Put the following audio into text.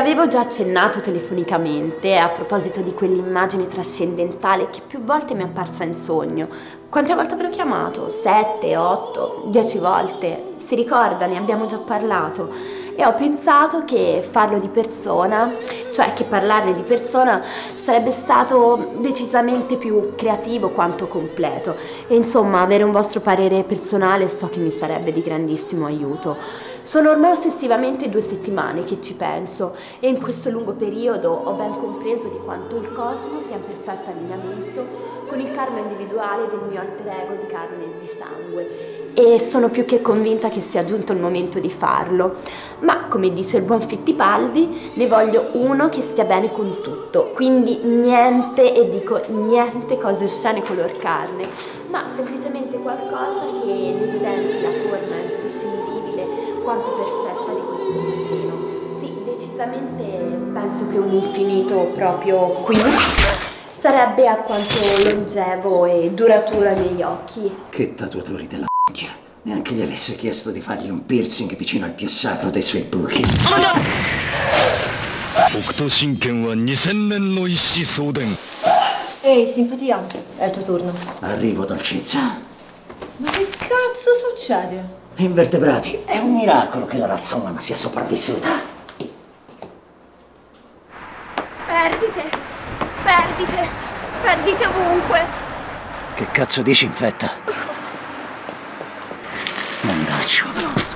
l'avevo già accennato telefonicamente a proposito di quell'immagine trascendentale che più volte mi è apparsa in sogno. Quante volte avrò chiamato? 7, 8, 10 volte. Si ricorda, ne abbiamo già parlato. E ho pensato che farlo di persona, cioè che parlarne di persona, sarebbe stato decisamente più creativo quanto completo. E insomma, avere un vostro parere personale so che mi sarebbe di grandissimo aiuto. Sono ormai ossessivamente 2 settimane che ci penso e in questo lungo periodo ho ben compreso di quanto il cosmo sia in perfetto allineamento con il karma individuale del mio alter ego di carne e di sangue. E sono più che convinta che sia giunto il momento di farlo. Ma, come dice il buon Fittipaldi, ne voglio uno che stia bene con tutto. Quindi niente, e dico niente, cose oscene color carne, ma semplicemente qualcosa che ne evidenzi la forma imprescindibile quanto perfetta di questo mio seno. Sì, decisamente penso che un infinito proprio qui sarebbe alquanto longevo e duraturo ai miei occhi. Che tatuatori della m***ia. Neanche gli avesse chiesto di fargli un piercing vicino al più sacro dei suoi buchi. Ehi, simpatia, è il tuo turno. Arrivo, dolcezza. Ma che cazzo succede? Invertebrati, è un miracolo che la razza umana sia sopravvissuta. Perdite ovunque. Che cazzo dici, infetta? Mandaccio.